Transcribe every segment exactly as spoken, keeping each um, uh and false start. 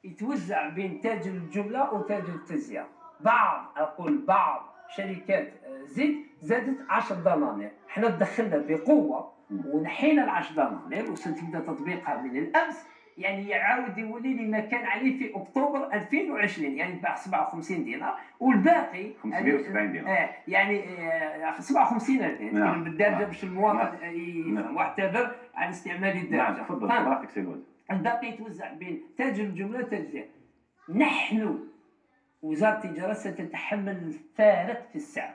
يتوزع بين تاجر الجمله وتاجر التجزئه. بعض اقول بعض شركات الزيت زادت عشرة دنانير، حنا دخلنا بقوه ونحينا ال عشرة دنانير وستبدا تطبيقها من الامس، يعني يعاود يولي لي ما كان عليه في اكتوبر ألفين وعشرين، يعني باع سبعة وخمسين دينار والباقي خمسمائة وسبعين دينار. آه يعني آه سبعة وخمسين ألف نعم. بالدارجه باش المواطن نعم. يفهم واعتذر عن استعمال الدارجه. نعم تفضل براحتك سي الوزير. الباقي يتوزع بين تاجر الجمله والتجزئه. نحن وزاره التجاره ستتحمل الفارق في السعر،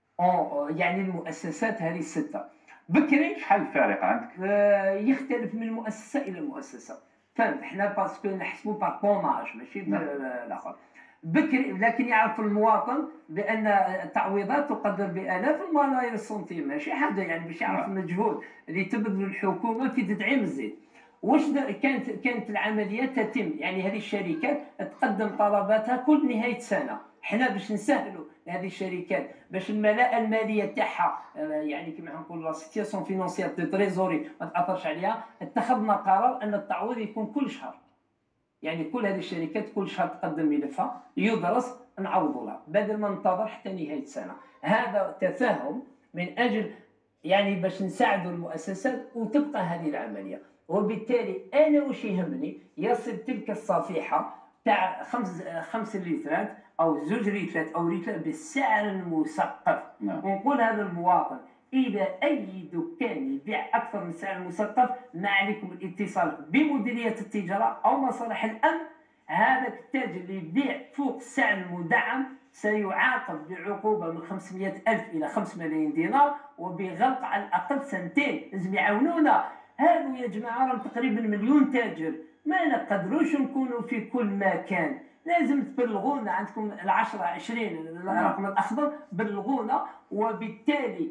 يعني المؤسسات هذه السته. بكري شحال الفارق عندك؟ آه يختلف من مؤسسه الى مؤسسه، فهمت؟ حنا باسكو نحسبوا بار طوناج ماشي بالاخر. بكري لكن يعرف المواطن بان التعويضات تقدر بالاف الملايير السنتيم، ماشي حاجه يعني باش يعرف المجهود اللي تبذل الحكومه في تدعيم الزيت. واش كانت كانت العمليات تتم، يعني هذه الشركات تقدم طلباتها كل نهايه سنه، حنا باش نسهلوا لهذه الشركات باش الملاءه الماليه تاعها يعني كما نقولوا لا سيتياسيون فينونسيير دو تريزوري ما تاثرش عليها، اتخذنا قرار ان التعويض يكون كل شهر. يعني كل هذه الشركات كل شهر تقدم ملفها يدرس نعوضوا لها بدل ما ننتظر حتى نهايه السنه. هذا تفاهم من اجل يعني باش نساعدوا المؤسسات وتبقى هذه العمليه. وبالتالي انا واش يهمني يصل تلك الصفيحه تاع خمس خمس لترات او زوج لترات او لتر بالسعر المسقف. نعم. ونقول هذا المواطن اذا اي دكان يبيع اكثر من السعر المسقف ما عليكم الاتصال بمديريه التجاره او مصالح الامن. هذا التاجر اللي يبيع فوق السعر المدعم سيعاقب بعقوبه من خمسمائة ألف الى خمسة ملايين دينار وبغلق على الاقل سنتين. لازم يعاونونا. هذو يا جماعه راهم تقريبا مليون تاجر، ما نقدروش نكونوا في كل مكان، لازم تبلغونا. عندكم العشرة عشرين الرقم الاخضر بلغونا، وبالتالي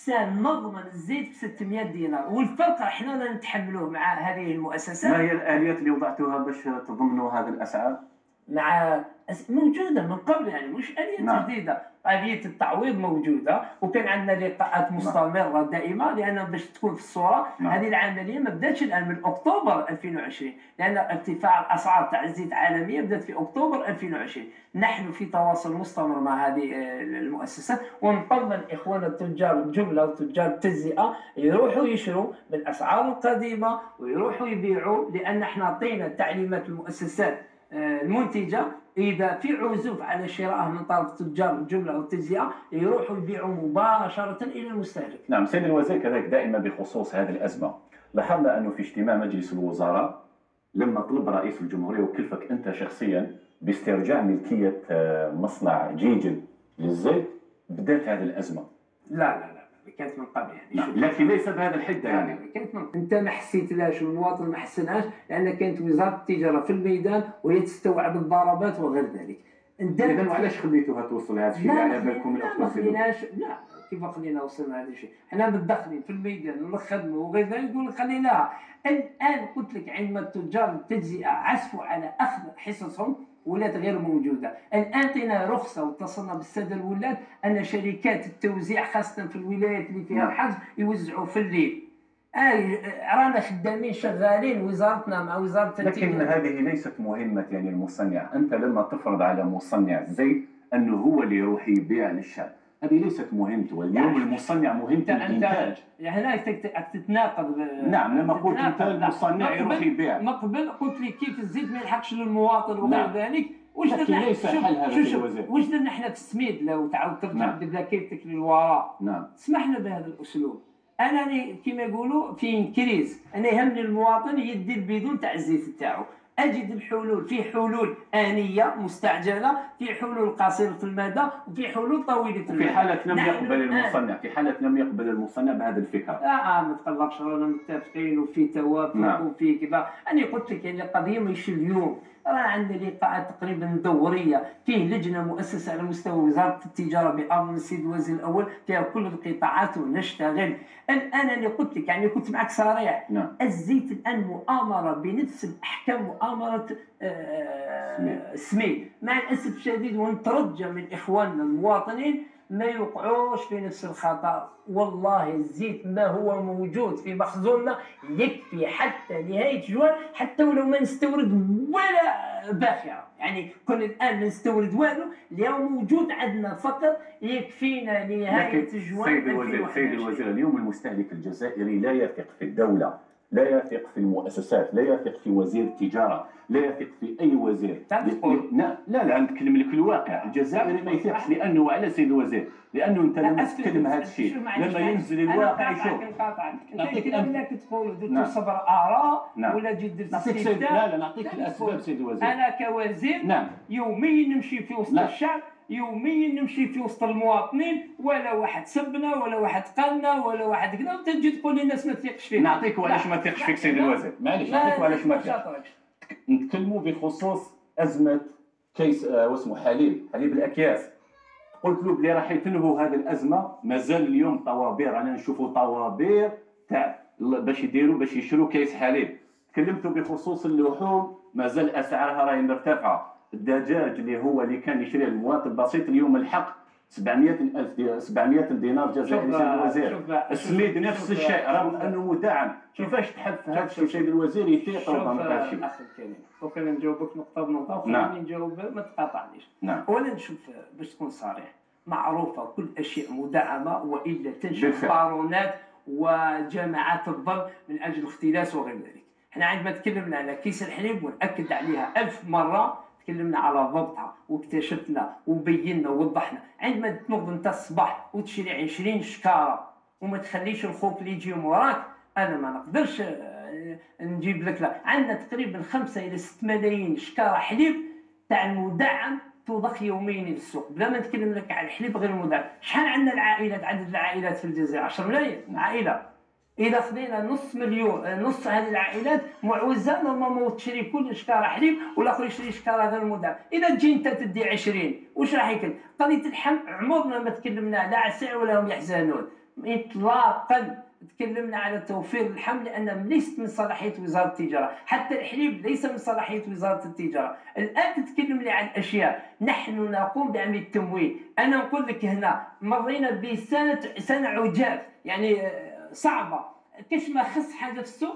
سنضمن الزيت ب ستمائة دينار. والفرق احنا نتحملوه مع هذه المؤسسات. ما هي الاليات اللي وضعتوها باش تضمنوا هذه الاسعار؟ مع موجوده من قبل، يعني مش اليه نعم. جديده. آلية التعويض موجودة، وكان عندنا لقاءات مستمرة دائمة، لأن باش تكون في الصورة. نعم. هذه العملية ما بداتش الآن من أكتوبر ألفين وعشرين، لأن ارتفاع الأسعار تاع الزيت العالمية بدات في أكتوبر ألفين وعشرين. نحن في تواصل مستمر مع هذه المؤسسات، ونطمن إخواننا التجار الجملة وتجار التجزئة يروحوا يشروا بالأسعار القديمة ويروحوا يبيعوا، لأن احنا عطينا تعليمات المؤسسات المنتجة إذا في عزوف على شرائه من طرف تجار الجملة والتجزئة يروحوا يبيعوا مباشرة إلى المستهلك. نعم سيد الوزير، كذلك دائما بخصوص هذه الأزمة لاحظنا أنه في اجتماع مجلس الوزراء لما طلب رئيس الجمهورية وكلفك أنت شخصيا باسترجاع ملكية مصنع جيجل للزيت بدات هذه الأزمة. لا لا لا كانت من قبل يعني. نعم. لكن ليس بهذا الحدة يعني. كانت من... انت ما حسيتلاش والمواطن ما حسناش، لان كانت وزاره التجاره في الميدان وهي تستوعب الضربات وغير ذلك. اذا وعلاش خليتوها توصل هذا الشيء على بالكم؟ لا ما خليناش، لا كيف خلينا وصلنا لهذا الشيء؟ حنا متدخلين في الميدان ونخدموا وغير ذلك يقول لك خليناها. الان قلت لك عندما تجار التجزئه عزفوا على اخذ حصصهم ولات غير موجوده. الان اعطينا رخصه واتصلنا بالساده الولاد ان شركات التوزيع خاصه في الولايات اللي فيها الحظر يوزعوا في الليل. آه رانا خدامين شغالين وزارتنا مع وزاره التجاره. لكن هذه ليست مهمه يعني المصنع. انت لما تفرض على مصنع الزيت انه هو اللي يروح يبيع للشعب، هذه ليست مهمته. واليوم المصنع مهمته الانتاج. يعني هنا تتناقض. نعم لما قلت انت المصنع يروح يبيع، ما قبل قلت لي كيف الزيت ما يلحقش للمواطن وغير نعم. ذلك. واش درنا؟ ليس حل هذا في الوزير. واش درنا احنا في السميد لو تعاود ترجع نعم. بذاكرتك للوراء؟ نعم. سمحنا بهذا الاسلوب. انا كما يقولوا في كريز، انا يهمني المواطن يدي البيدون تاع الزيت تاعو. اجد الحلول، في حلول انيه مستعجله، في حلول قصيره المدى، وفي حلول طويله المدى. في حاله لم يقبل المصنع، في حاله لم يقبل المصنع بهذه الفكره. لا ما تقلقش، رانا متفقين وفي توافق. نعم. وفي كذا. انا قلت لك يعني القضيه ماشي اليوم، راه عندنا لقاءات تقريبا دوريه، فيه لجنه مؤسسه على مستوى وزاره التجاره بامر السيد الوزير الاول فيها كل القطاعات ونشتغل. الان انا قلت لك يعني كنت معك صريح. نعم. الزيت الان مؤامره بنفس الاحكام مؤامره مؤامره آه، سميد. مع الاسف الشديد ونترجى من اخواننا المواطنين ما يوقعوش في نفس الخطا. والله الزيت ما هو موجود في مخزوننا يكفي حتى نهايه جوان، حتى ولو ما نستورد ولا باخره. يعني كنا الان نستورد والو، اليوم موجود عندنا فقط يكفينا نهايه جوان. سيد الوزير سيد الوزير اليوم المستهلك الجزائري لا يثق في الدوله، لا يثق في المؤسسات، لا يثق في وزير التجاره، لا يثق في اي وزير. لا لا لا نتكلم لك الواقع. الجزائري ما يثقش لانه على سيد الوزير، لانه انت لما تتكلم هذا الشيء لما ينزل الواقع يشوف. نعطيك انك تقول درت صبر اراء ولا جيت درت استفتاء. لا لا نعطيك الاسباب سيد الوزير. انا كوزير نعم يوميا نمشي في وسط الشعب، يوميا نمشي في وسط المواطنين، ولا واحد سبنا ولا واحد قالنا ولا واحد كذا، وانت تجي تقول لي الناس ما تثقش فيك. نعطيك وعلاش ما تثقش فيك سيد الوزير. معليش نعطيك وعلاش ما تثقش. نتكلموا بخصوص ازمه كيس آه واسمه حليب حليب الاكياس. قلت له بلي راح يتنهوا هذه الازمه، مازال اليوم طوابير، انا نشوفوا طوابير تاع باش يديروا باش يشروا كيس حليب. تكلمتوا بخصوص اللحوم، مازال اسعارها راهي مرتفعه. الدجاج اللي هو اللي كان يشريه المواطن البسيط اليوم الحق سبعمائة ألف سبعمائة دينار جزائري سيد الوزير. السميد نفس الشيء رغم انه مدعم. كيفاش تحف هذا الشيء سيد الوزير يثيق ربما هذا الشيء؟ اخي الكريم دوك انا نجاوبك نقطه بنقطه وخليني نجاوب ما تقاطعنيش. نعم. اولا نشوف باش تكون صريح، معروفه كل اشياء مدعمه والا تنشئ بارونات وجماعات الظلم من اجل الاختلاس وغير ذلك. احنا عندما تكلمنا على كيس الحليب ونأكد عليها ألف مره، تكلمنا على ضبطها واكتشفنا وبينا ووضحنا. عندما تنوض انت الصباح وتشري عشرين شكاره وما تخليش الخوف اللي يجي وراك، انا ما نقدرش نجيب لك. لا، عندنا تقريبا خمسة الى ستة ملايين شكاره حليب تاع المدعم تضخ يوميا للسوق، بلا ما نتكلم لك على الحليب غير المدعم. شحال عندنا العائلات؟ عدد العائلات في الجزائر عشرة ملايين عائله. اذا خذينا نص مليون، نص هذه العائلات معوزه نورمالمون تشري كل شكاره حليب والاخر يشري شكاره غير مدعم. اذا تجي انت تدي عشرين واش راح يكون؟ قضيه اللحم عمرنا ما تكلمنا لا على السعر ولا هم يحزنون اطلاقا. تكلمنا على توفير اللحم لان ليست من صلاحيه وزاره التجاره، حتى الحليب ليس من صلاحيه وزاره التجاره. الان تتكلم لي عن اشياء نحن نقوم بعمليه التمويل. انا نقول لك هنا مرينا بسنه سنه عجاف، يعني صعبه. كاش ما خص حاجه في السوق؟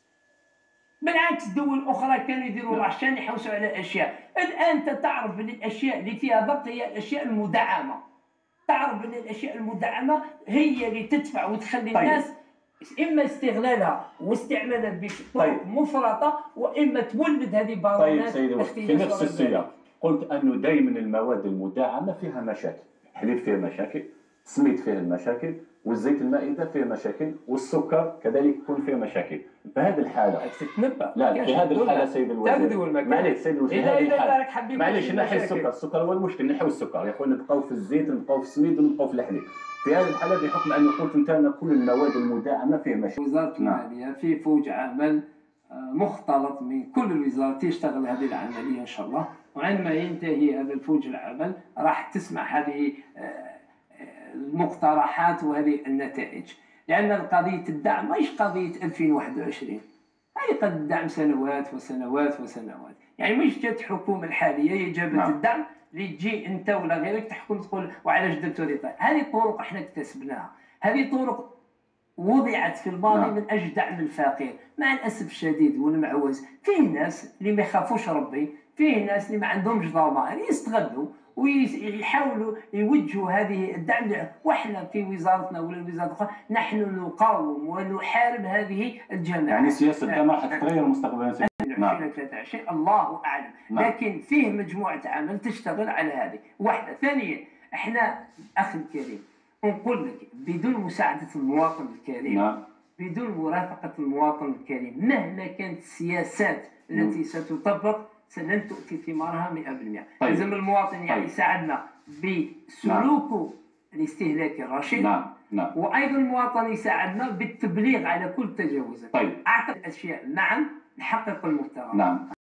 بالعكس دول اخرى كانوا يديروا رشان يحوسوا على اشياء. الان انت تعرف ان الاشياء اللي فيها ضبط هي الاشياء المدعمه. تعرف ان الاشياء المدعمه هي اللي تدفع وتخلي طيب. الناس اما استغلالها واستعمالها بطرق طيب. مفرطه، واما تولد هذه بارونات. طيب سيدي في نفس السياق قلت انه دائما المواد المدعمه فيها مشاكل، الحليب فيه مشاكل، السميد فيه المشاكل، والزيت المائده فيه مشاكل، والسكر كذلك يكون فيه مشاكل. في هذه الحاله تتنبأ لا في هذه الحاله سيد الوزير معليش سيد الوزير اذا اذا معليش نحي السكر، السكر هو المشكل، نحيو السكر يا اخوان، نبقاو في الزيت نبقاو في السميد ونبقاو في الحليب. في هذه الحاله بحكم ان قلت انت كل المواد المدعمه فيه مشاكل. وزاره الماليه في فوج عمل مختلط من كل الوزارات يشتغل هذه العمليه ان شاء الله، وعندما ينتهي هذا الفوج العمل راح تسمع هذه المقترحات وهذه النتائج. لأن قضية الدعم ماهيش قضية ألفين وواحد وعشرين، هي قد الدعم سنوات وسنوات وسنوات. يعني مش جات الحكومة الحالية هي جابت نعم. الدعم اللي تجي أنت ولا غيرك تحكم تقول وعلاش درتوا هذه الطريقة. هذه طرق احنا اكتسبناها، هذه طرق وضعت في الماضي نعم. من أجل دعم الفقير. مع الأسف الشديد والمعوز فيه ناس اللي ما يخافوش ربي، فيه ناس اللي ما عندهمش ضمائر يستغلوا ويحاولوا يوجهوا هذه الدعم. واحنا في وزارتنا ولا الوزارات الاخرى نحن نقاوم ونحارب هذه الجماعه. يعني سياسه الدعم راح تتغير مستقبلا نعم. ثلاثة وعشرين الله اعلم، نعم. لكن فيه مجموعه عمل تشتغل على هذه واحده. ثانيا احنا اخي الكريم نقول لك بدون مساعده المواطن الكريم نعم. بدون مرافقه المواطن الكريم مهما كانت السياسات التي ستطبق لن تؤتي ثمارها مئة بالمئة. طيب. لازم المواطن يعني يساعدنا بسلوكه نعم. الاستهلاكي الرشيد نعم. نعم. وايضا المواطن يساعدنا بالتبليغ على كل تجاوزات. طيب. اعتقد الاشياء معا نحقق المحتوى. نعم.